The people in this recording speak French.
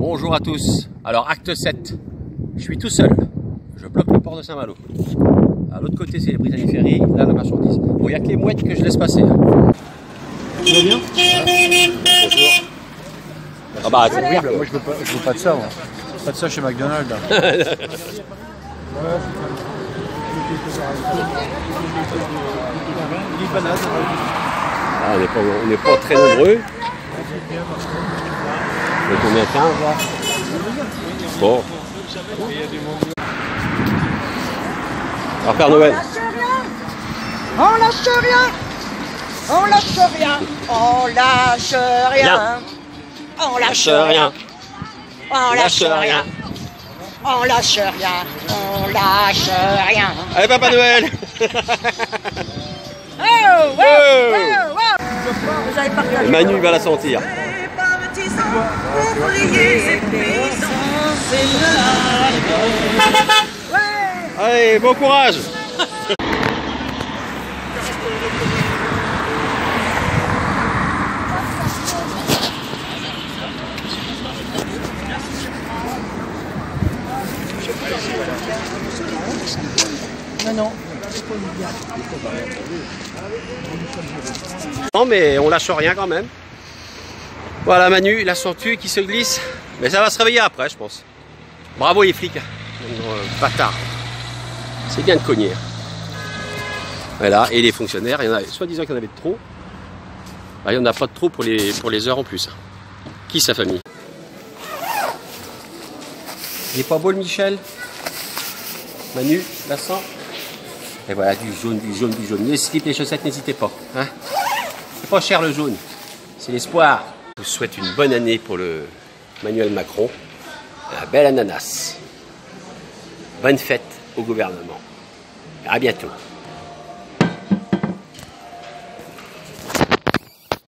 Bonjour à tous. Alors acte 7, je suis tout seul. Je bloque le port de Saint-Malo. À l'autre côté c'est les Britanniques-Ferries, là la marchandise. Bon, il n'y a que les mouettes que je laisse passer. Hein. Tu vas bien? Bonjour. Ah bah c'est Horrible, moi je veux pas de ça. Moi. Pas de ça chez McDonald's. Là. Ah, on n'est pas très nombreux. On est combien, 15 là? Bon. Alors Père Noël. On lâche rien. On lâche rien. On lâche rien. On lâche rien. On lâche rien. On lâche rien. On lâche rien. Allez Papa Noël. Oh, wow, wow, wow. Vous avez partagé. Manu va la sentir. Allez, bon courage. Non. Non mais on lâche rien quand même. Voilà Manu, la tortue qui se glisse. Mais ça va se réveiller après je pense. Bravo les flics. Bâtards. C'est bien de cogner. Voilà, et les fonctionnaires, il y en a, soi-disant qu'il y en avait de trop. Bah, il n'y en a pas de trop pour les heures en plus. Qui sa famille? Il est pas beau le Michel? Manu, la sent? Et voilà, du jaune, du jaune, du jaune. Les slips, les chaussettes, n'hésitez pas. Hein, c'est pas cher le jaune. C'est l'espoir. Je vous souhaite une bonne année pour le Emmanuel Macron. Un bel ananas. Bonne fête au gouvernement. À bientôt.